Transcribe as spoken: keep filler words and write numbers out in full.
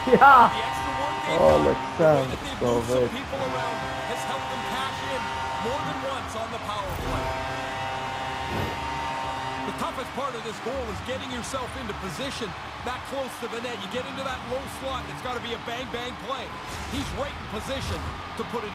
Yeah. The extra work they've Oh, done, like the way Sam, that they've so moved some big. people around has helped them cash in more than once on the power play. The toughest part of this goal is getting yourself into position that close to the net. You get into that low slot, and it's got to be a bang-bang play. He's right in position to put it